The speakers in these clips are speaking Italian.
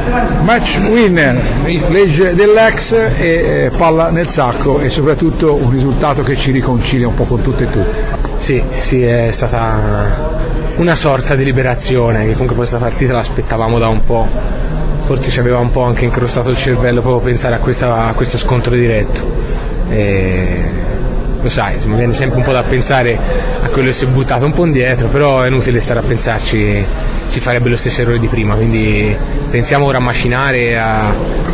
Match winner, legge dell'ex e palla nel sacco, e soprattutto un risultato che ci riconcilia un po' con tutte e tutti. Sì, è stata una sorta di liberazione, che comunque questa partita l'aspettavamo da un po', forse ci aveva un po' anche incrostato il cervello proprio pensare a questo scontro diretto. Lo sai, mi viene sempre un po' da pensare a quello che si è buttato un po' indietro, però è inutile stare a pensarci, si farebbe lo stesso errore di prima, quindi pensiamo ora a macinare e a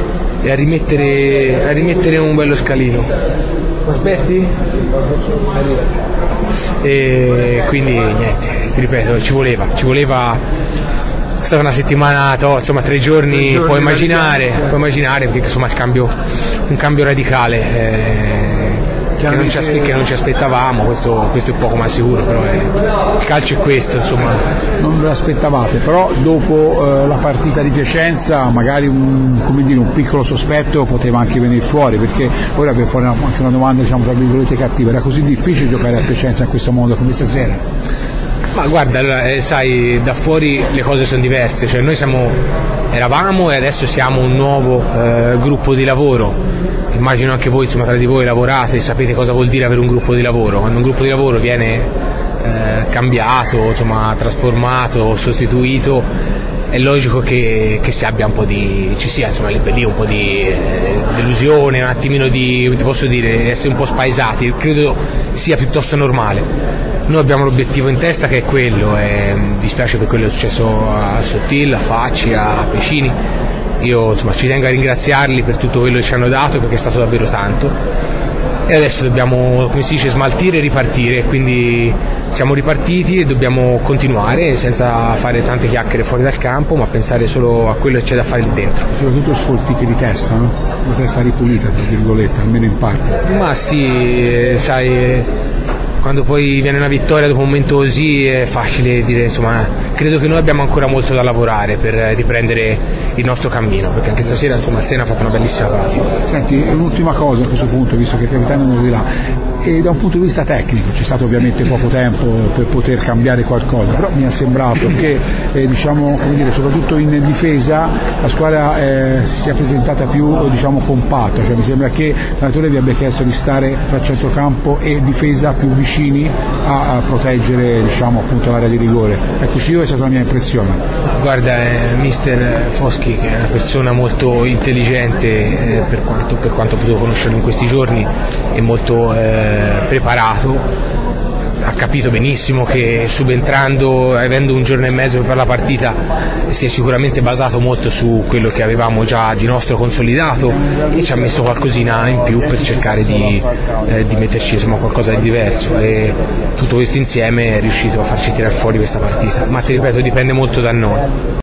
rimettere un bello scalino. Aspetti? E quindi niente, ti ripeto, ci voleva, è stata una settimana, insomma 3 giorni, puoi immaginare perché insomma un cambio radicale che non ci aspettavamo, questo è poco ma sicuro, però il calcio è questo, insomma. Non ve l'aspettavate, però dopo la partita di Piacenza magari un piccolo sospetto poteva anche venire fuori, perché ora per fare anche una domanda, diciamo tra virgolette cattiva, era così difficile giocare a Piacenza in questo modo come stasera? Ma guarda, allora, sai, da fuori le cose sono diverse, cioè noi eravamo e adesso siamo un nuovo gruppo di lavoro. Immagino anche voi, insomma, tra di voi lavorate e sapete cosa vuol dire avere un gruppo di lavoro. Quando un gruppo di lavoro viene cambiato, insomma, trasformato, sostituito, è logico che ci sia insomma lì un po' di delusione, un attimino ti posso dire, essere un po' spaesati, credo sia piuttosto normale. Noi abbiamo l'obiettivo in testa che è quello, e mi dispiace per quello che è successo a Sottil, a Facci, a Pescini. Io insomma ci tengo a ringraziarli per tutto quello che ci hanno dato, perché è stato davvero tanto, e adesso dobbiamo, come si dice, smaltire e ripartire, quindi siamo ripartiti e dobbiamo continuare senza fare tante chiacchiere fuori dal campo, ma pensare solo a quello che c'è da fare lì dentro. Soprattutto sfoltite di testa, no? Una testa ripulita, tra virgolette, almeno in parte. Ma sì, sai, quando poi viene una vittoria dopo un momento così è facile dire, insomma, credo che noi abbiamo ancora molto da lavorare per riprendere il nostro cammino, perché anche stasera, insomma, il Siena ha fatto una bellissima partita. Senti, un'ultima cosa a questo punto, visto che il capitano non è là, e da un punto di vista tecnico c'è stato ovviamente poco tempo per poter cambiare qualcosa, però mi è sembrato che diciamo, come dire, soprattutto in difesa la squadra si sia presentata più, diciamo, compatta, cioè mi sembra che l'allenatore vi abbia chiesto di stare tra centrocampo e difesa più vicini a proteggere, diciamo, appunto l'area di rigore. Ecco, sì, è stata la mia impressione. Guarda, mister Foschi, che è una persona molto intelligente, per quanto potevo conoscerlo in questi giorni, e molto preparato, ha capito benissimo che subentrando, avendo un giorno e mezzo per la partita, si è sicuramente basato molto su quello che avevamo già di nostro consolidato, e ci ha messo qualcosina in più per cercare di metterci, insomma, qualcosa di diverso, e tutto questo insieme è riuscito a farci tirare fuori questa partita, ma ti ripeto, dipende molto da noi.